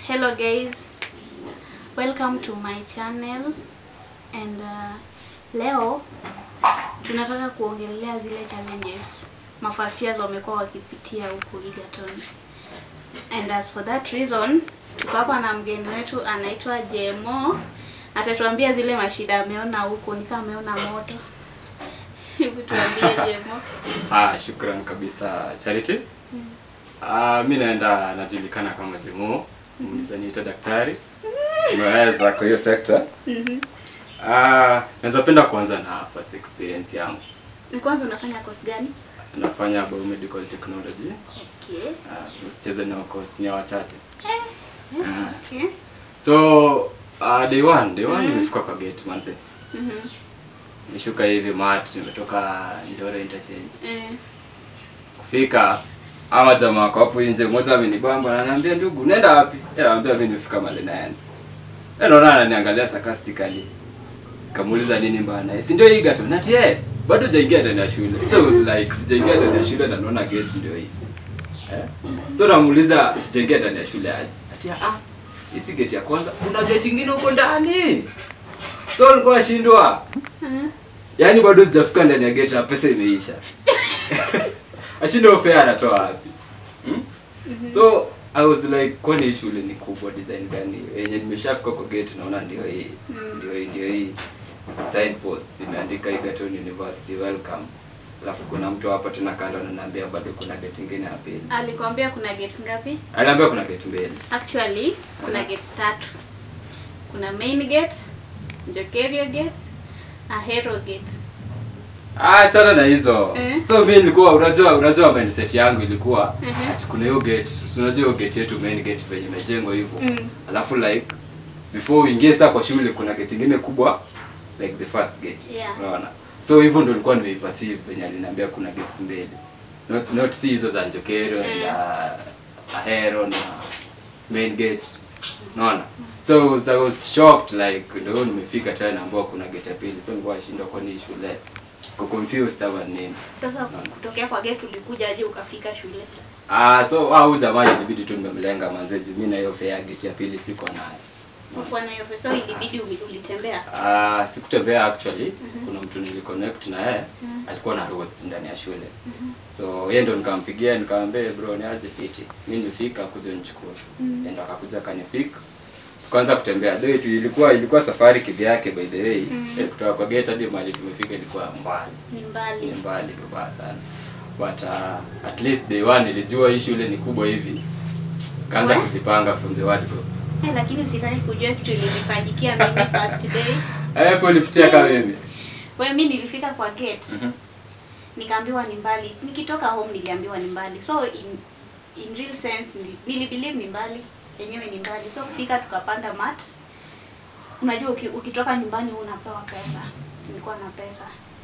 Hello guys, welcome to my channel and leo tunataka kuongelea zile challenges ma first years wamekuwa wakipitia huku Egerton. And as for that reason, tuko hapa na mgeni wetu anaitwa Jemo. Atatuambia zile mashida ameona huku, ni kama ameona moto. Hebu tuambie Jemo. Shukrani kabisa Charity. Mimi najulikana kama Jemo. Niita daktari. Nimeweza kwa hiyo sector. Naweza penda kuanza na first experience yangu. Ni kwanza unafanya course gani? Nafanya biomedical technology. Okay. Usicheze na course ni wachache. Okay. So day one nimefika kwa gate manze. Nishuka hivi mat, nimetoka Njoro interchange. Kufika ama jamaa wako hapo nje, mmoja amenibamba na ananiambia ndugu, unaenda wapi? Anambia mimi nimefika mahali naenda. Naona ananiangalia sarcastically. Kamuuliza nini bana? Si ndio hii Egerton? Ati bado hujaingia ndani ya shule. So it was like sijaingia ndani ya shule na naona gate ndio hii. So namuuliza sijaingia ndani ya shule aje. Ati hizi gate ya kwanza kuna gate nyingine huko ndani. So nilikuwa shindwa. Yaani bado sijafika ndani ya gate na pesa imeisha. Ashindwa fare anatoa wapi? So I was like, kwani shule ni kubwa design gani? Yenye nimeshafika kwa gate naona ndio hii. Ndio hii. Signpost imeandika Egerton University welcome. Alafu kuna mtu hapa tena kando ananiambia bado kuna gate nyingine ya pili. Alikwambia kuna gates ngapi? Aliambia kuna gate mbili. Actually, kuna gates tatu. Kuna main gate, Njokerio gate, Ahero gate. Achana na hizo. So mimi nilikuwa unajua mindset yangu ilikuwa ati kuna hiyo gate. Unajua gate yetu main gate venye imejengwa hivyo. Alafu like before uingie sasa kwa shule kuna gate nyingine kubwa like the first gate. Unaona? So hivyo ndio nilikuwa nimeperceive venye aliniambia kuna gates mbili. Not see hizo za Njokerio na Ahero na main gate. Unaona? So I was shocked like ndio nimefika tena ambao kuna gate ya pili. So nilikuwa nashindwa kwa nini shule. Confused about nini. Sasa kutokea kwa gate ulikuja aje ukafika shule? So jamaa ilibidi tu nimemlenga manze juu mimi na hiyo fare gate ya pili siko nayo. Uko na hiyo pesa ilibidi ulitembea? Sikutembea actually. Kuna mtu niliconnect na yeye alikuwa na roads ndani ya shule. So yeye ndo nikampigia nikamwambia bro niaje fiti. Mimi nifika kuja nichukue. Ndio akakuja kanipick. Kwanza kutembea ndio ilikuwa safari kivyake by the way. Kutoka kwa gate hadi mahali tumefika ilikuwa mbali. Ni mbali baba sana. But at least day one nilijua hii shule ni kubwa hivi. Kaanza kujipanga from the word go. Lakini usitaki kujua kitu ilinifanyikia mimi first day. Hapo ulipitia kama mimi. Mimi nilifika kwa gate. Nikaambiwa ni mbali. Nikitoka home niliambiwa ni mbali. So in real sense nilibelieve ni mbali. Yenyewe ni mbali. So kufika tukapanda mat. Unajua ukitoka nyumbani unapewa pesa. Nilikuwa na pesa.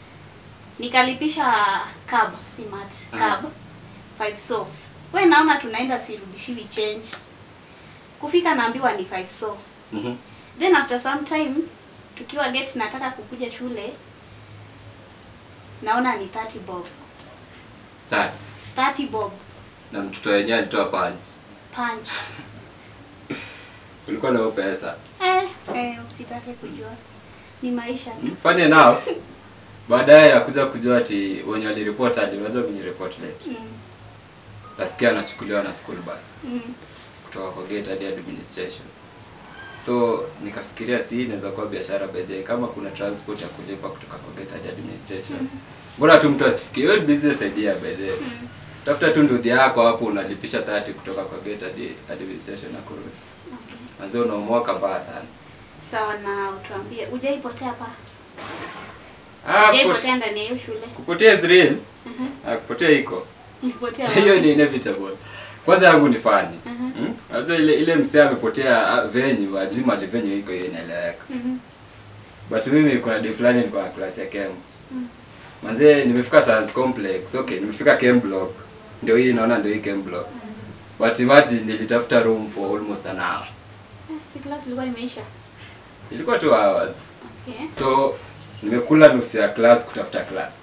Nikalipisha cab, si mat, cab 5 so. Wewe naona tunaenda sirudishiwi change. Kufika naambiwa ni 5 so. Then after some time tukiwa gate nataka kukuja shule naona ni 30 bob. 30 bob. Na mtoto wenyewe alitoa punch. Ulikuwa na pesa? Usitake kujua. Ni maisha tu. Funny enough. Baadaye nakuja kujua ati wenye walireport unajua kwenye report late. Nasikia anachukuliwa na school bus. Kutoka kwa gate hadi administration. So nikafikiria si inaweza kuwa biashara baadaye kama kuna transport ya kulipa kutoka kwa gate hadi administration. Bora tu mtu asifikie hiyo business idea baadaye. Tafuta tu ndio yako hapo unalipisha 30 kutoka kwa gate hadi administration na kurudi. Manzo unaomoka mbaya sana. Sawa na utuambie hujaipotea hapa? Hujaipotea ndani ya hiyo shule? Kupotea is real. Kupotea iko. Kupotea. Hiyo ni inevitable. Kwanza yangu ni funny. Unajua ile msee amepotea venue, ajui mali venue iko yeye inaeleweka. But mimi kuna day fulani nilikuwa class ya chem. Manze nimefika science complex. Okay, nimefika chem block. Ndio hii naona ndio hii chem block. But imagine nilitafuta room for almost an hour. Si class ilikuwa imeisha? Ilikuwa 2 hours. Okay. So nimekula nusu ya class kutafuta class.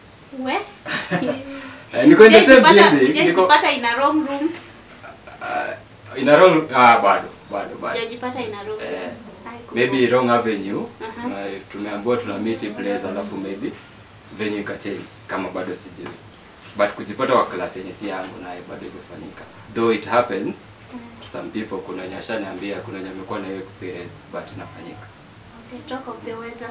Niko in the same building. Niko pata in a wrong room. In a wrong bado. bado. Hujajipata in Nairobi. Maybe wrong avenue. Tumeambiwa tuna meet place alafu maybe venue ka change kama bado sijui. But kujipata kwa class yenye si yangu naye bado imefanyika. Though it happens to some people, kuna nyasha niambia kuna nyamekuwa na hiyo experience but inafanyika. Okay, talk of the weather.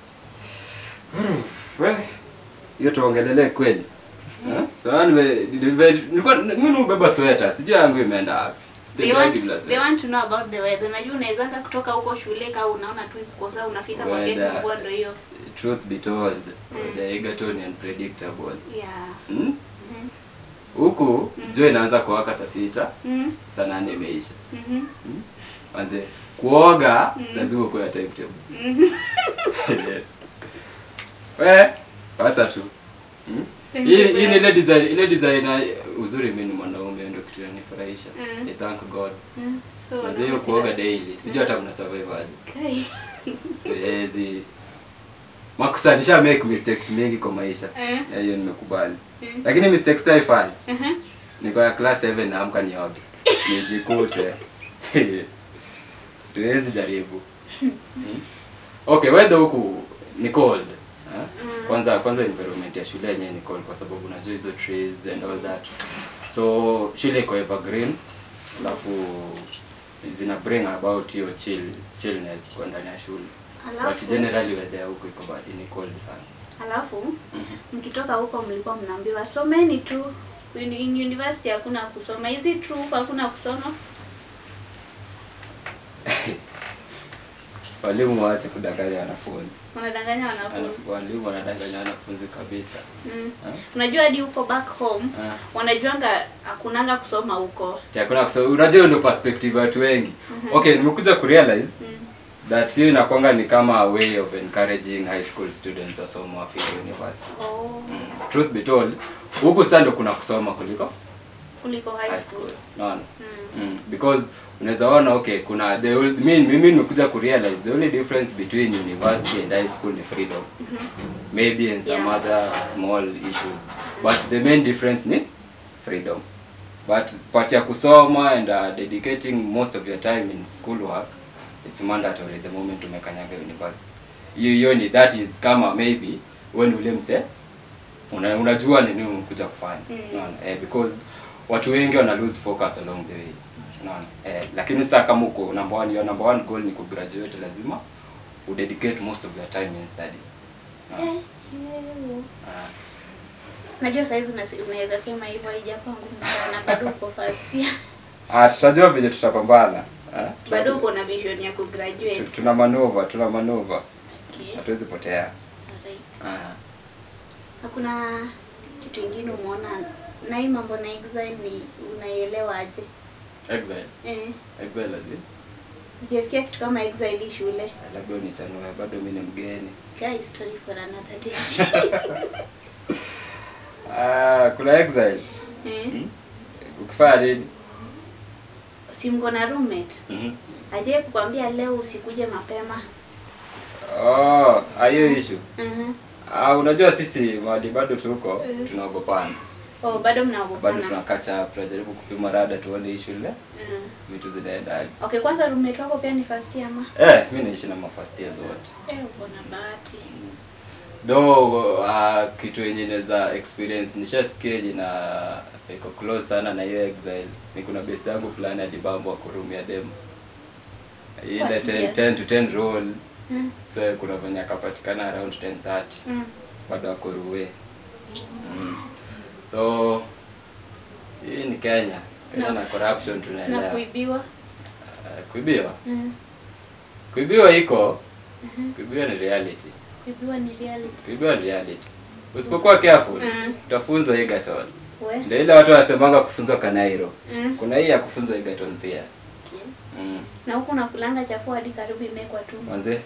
Well, hiyo tuongelelee kweli. So nilikuwa mimi ubeba sweater, sijui yangu imeenda wapi. They want to know about the weather. Unajua unaweza kutoka huko shule kama unaona tu iko sawa unafika kwa gate mvua ndio hiyo. Truth be told, the Egerton is unpredictable. Yeah. Huku jua inaanza kuwaka saa 6, saa 8 imeisha. Anze kuoga lazima uwe timetable. Acha tu. Hii ni ile design uzuri mimi ni mwanaume ndio kitu yanifurahisha. I thank God. So ndio kuoga daily. Sijui hata mna survive aje. Siwezi. Makusanyisha make mistakes mingi kwa maisha. Hiyo nimekubali. Lakini mistakes haifai. Niko ya class 7 naamka nioge. Nijikute. Siwezi jaribu. Okay, weather huku ni cold. Kwanza environment ya shule yenyewe ni cold kwa sababu unajua hizo trees and all that. So shule iko evergreen. Alafu zina bring about your chillness kwa ndani ya shule. But generally weather huko iko bad, ni cold sana. Alafu mkitoka huko mlikuwa mnaambiwa someni tu. In university hakuna kusoma. Is it true hakuna kusoma? Walimu waache kudanganya wanafunzi. Wanadanganya wanafunzi. Walimu wanadanganya wanafunzi kabisa. Unajua hadi huko back home wanajuanga hakunanga kusoma huko. Hakuna kusoma. Unajua ndio perspective ya watu wengi. Okay, nimekuja kurealize that hiyo inakuanga ni kama a way of encouraging high school students wasome wafike university. Truth be told, huko sasa ndio kuna kusoma kuliko high school. No. Because unaweza ona okay kuna mimi nimekuja kurealize the only difference between university and high school is freedom. Maybe and some other small issues. But the main difference ni freedom. But part ya kusoma and dedicating most of your time in school work, it's mandatory the moment umekanyaga university. Hiyo ni that is kama maybe when ule mse unajua ni nini unakuja kufanya. Because watu wengi wana lose focus along the way. Lakini sasa kama uko number one goal ni ku graduate, lazima u dedicate most of your time in studies. Najua saizi unaweza sema hivyo haijakuwa ngumu sana bado uko first year. Tutajua vile tutapambana. Bado uko na vision ya ku graduate. Tuna maneuver. Okay. Hatuwezi potea. Hakuna kitu kingine umeona na hii mambo na exile ni unaielewa aje? Exile? Exile lazima. Jesikia kitu kama exile shule? Labda nitanua bado mimi ni mgeni. Guys, story for another day. Kuna exile? Ukifanya nini? Si mko na roommate? Aje kukwambia leo usikuje mapema. Hiyo issue. Unajua sisi mahali bado tuko tunaogopana. Bado mnaogopana. Bado tunakacha tunajaribu kupima rada tuone hii shule. Vitu zinaenda. Okay, kwanza roommate wako pia ni first year ama? Mimi naishi na first years wote. Uko na bahati. Though kitu yenye inaweza experience nishasikia na iko close sana na hiyo exile. Ni kuna best yangu fulani alibambo akurumia demo. Ile 10 to 10 roll. So kuna venye akapatikana around 10:30. Bado akoruwe. So hii ni Kenya. Kenya na corruption tunaelewa. Na kuibiwa? Kuibiwa iko. Kuibiwa ni reality. Kuibiwa ni reality. Usipokuwa careful, utafunzwa Egerton. Ndio ile watu wasemanga kufunzwa Kanairo. Kuna hii ya kufunzwa Egerton pia. Na huko unakulanga chafua hadi karibu imekwa tu. Manze.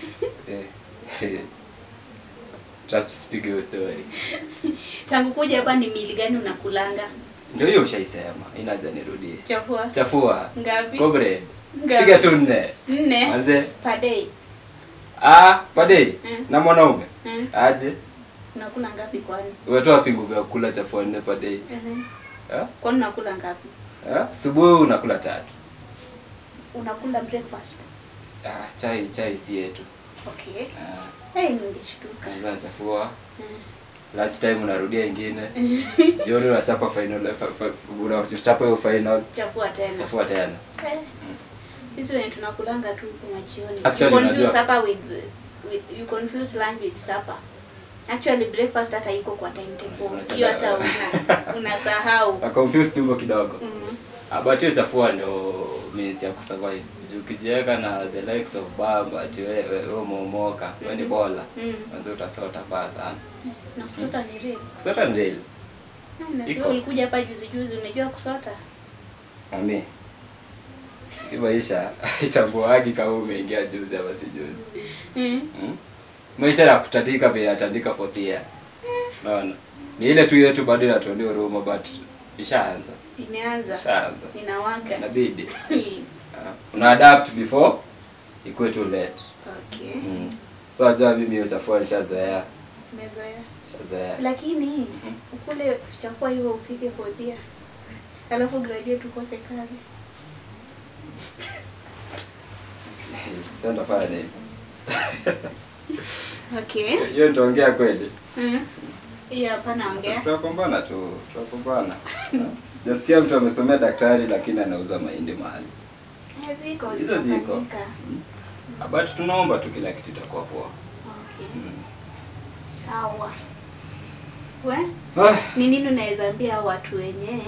Just to speak your story. Tangu kuja hapa ni mili gani unakulanga? Ndio hiyo ushaisema. Inaja nirudie. Chafua. Ngapi? Cobre. Piga tu 4. Manze. Per day. Per day. Na mwanaume. Aje. Unakula ngapi kwani? Umetoa pingu vya kula chafua 4 per day. Kwani unakula ngapi? Asubuhi unakula 3. unakula breakfast? Chai si yetu. Okay. Hey, nilishtuka. Kwanza chafua. Lunch time unarudia ingine. Jioni unachapa final, unachapa hiyo final. Chafua tena. Sisi wenye tunakulanga tu kwa jioni. Actually, you confuse supper with you confuse lunch with supper. Actually breakfast hata iko kwa timetable. Hiyo hata unasahau. I confuse tumbo kidogo. But hiyo chafua ndio means ya kusurvive. Ukijiweka na the likes of baba ati wewe umeomoka, wewe ni bola. Mwanzo utasota paa sana. Na kusota ni real. Kusota ni real. Na sio ulikuja hapa juzi unajua kusota? Mami. Maisha itambuagi kama umeingia juzi ama si juzi. Maisha ya kutandika pia atandika 4th year. Naona. Ni ile tu yetu bado inatuonea huruma but ishaanza. Ishaanza. Inawaka. Inabidi. Una adapt before ikuwe too late. Okay. So ajua mimi hiyo chafua nishazoea. Shazoea. Lakini ukule chafua hiyo ufike 4th year. Alafu graduate ukose kazi. Ndio fanya nini? Okay. Hiyo ndio ongea kweli. Hiyo hapa naongea. Tunapambana tu, tunapambana. Jasikia mtu amesomea daktari lakini anauza mahindi mahali. Ziko. But tunaomba tu kila kitu itakuwa poa. Okay. Sawa. Ni nini unaweza ambia watu wenye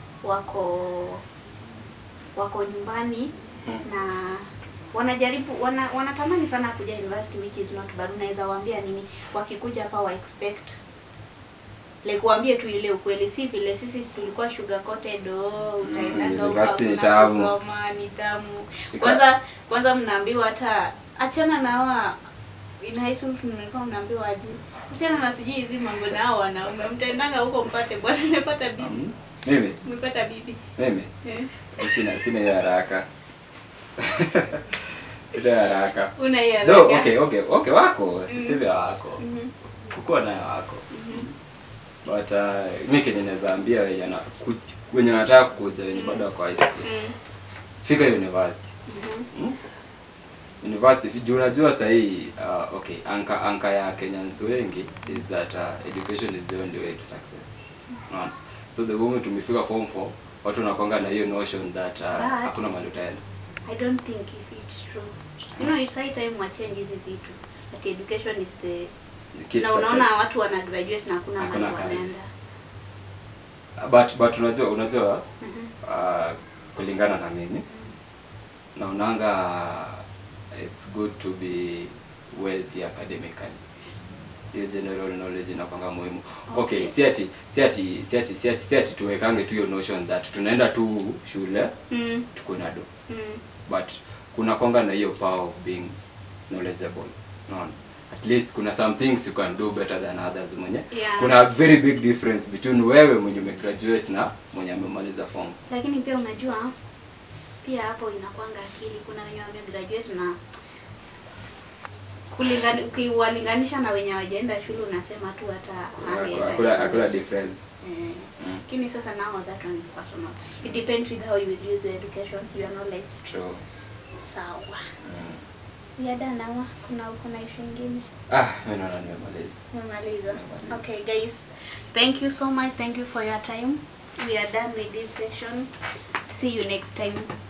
wako nyumbani na wanajaribu wanatamani sana kuja university which is not bad, unaweza waambia nini wakikuja hapa wa expect like waambie tu ile ukweli, si vile sisi tulikuwa sugar coated utaenda university ni tamu. Ni tamu. Kwanza mnaambiwa hata achana na hawa in high school tulikuwa mnaambiwa aje achana na sijui hizi mambo na hao wanaume mtaendanga huko mpate bwana nimepata bibi. Mimi? Umepata bibi. Mimi? Sina ya haraka. Sina haraka. Una haraka. No, okay wako, sisi wako. Kukua nayo wako. But mimi kenye naweza ambia wenye wanataka kuja wenye bado kwa high school. Fika university. University juu unajua sasa hii okay, anka ya Kenyans wengi is that education is the only way to success. Unaona? So the moment tumefika form 4 watu wanakuanga na hiyo notion that hakuna mahali utaenda. I don't think if it's true. You know, it's high time wa change hizi vitu. But education is the key to success. Unaona watu wana graduate na hakuna mahali wanaenda. But unajua kulingana na mimi naonanga it's good to be wealthy academically. Hiyo general knowledge inakuanga muhimu. Okay, si ati tuwekange tu hiyo notion that tunaenda tu shule tuko na do. But kuna konga na hiyo power of being knowledgeable. No. At least kuna some things you can do better than others mwenye. Kuna a very big difference between wewe mwenye umegraduate na mwenye amemaliza form. Lakini pia unajua pia hapo inakuanga akili, kuna wenye wamegraduate na ukiwalinganisha na wenye hawajaenda shule unasema tu hata hakuna difference. Lakini sasa now that one is personal. It depends with how you will use your education, your knowledge. True. Sawa. Yada nawa kuna issue nyingine. Mimi naona nimemaliza. Okay guys, thank you so much. Thank you for your time. We are done with this session. See you next time.